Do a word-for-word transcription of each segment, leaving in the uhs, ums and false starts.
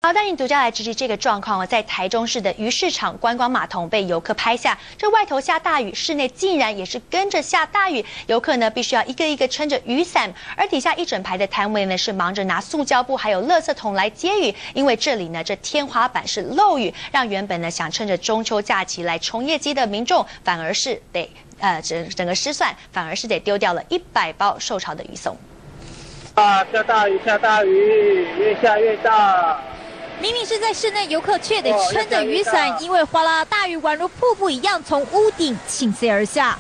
好，带你独家来直击这个状况哦，在台中市的鱼市场观光码头被游客拍下，这外头下大雨，室内竟然也是跟着下大雨，游客呢必须要一个一个撑着雨伞，而底下一整排的摊位呢是忙着拿塑胶布还有垃圾桶来接雨，因为这里呢这天花板是漏雨，让原本呢想趁着中秋假期来冲业绩的民众，反而是得呃整整个失算，反而是得丢掉了一百包受潮的鱼松。 啊，下大雨，下大雨，越下越大。 明明是在室内，游客却得撑着雨伞，因为哗啦大雨宛如瀑布一样从屋顶倾泻而下。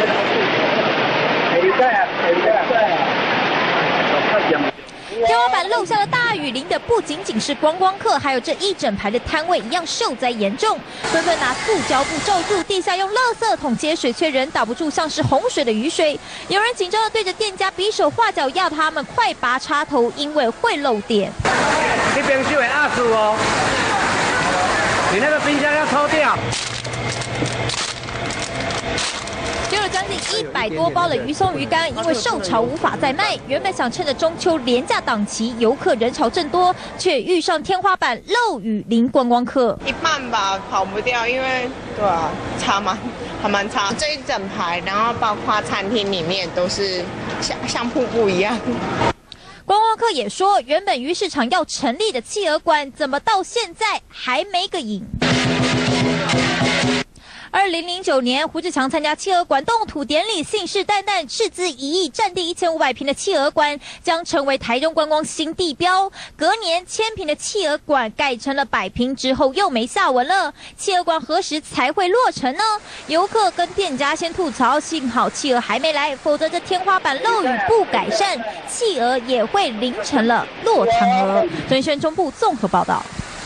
天花板漏下的大雨，淋的不仅仅是观光客，还有这一整排的摊位一样受灾严重，纷纷拿塑胶布罩住，地下用垃圾桶接水，却仍挡不住像是洪水的雨水。有人紧张的对着店家比手画脚，要他们快拔插头，因为会漏电。 你冰箱会压死哦，你那个冰箱要抽掉。 丢了将近一百多包的鱼松鱼干，因为受潮无法再卖。原本想趁着中秋连假档期，游客人潮正多，却遇上天花板漏雨淋观光客。 一半吧，跑不掉，因为对啊，差蛮还蛮差。这一整排，然后包括餐厅里面都是像像瀑布一样。 观光客也说，原本鱼市场要成立的企鹅馆，怎么到现在还没个影？二零零九年，胡志强参加企鹅馆动土典礼，信誓旦旦斥资一亿，占地一千五百平的企鹅馆将成为台中观光新地标。隔年，千平的企鹅馆改成了百平之后，又没下文了。企鹅馆何时才会落成呢？游客跟店家先吐槽，幸好企鹅还没来，否则这天花板漏雨不改善，企鹅也会淋成了落汤鹅。孙轩中部综合报道。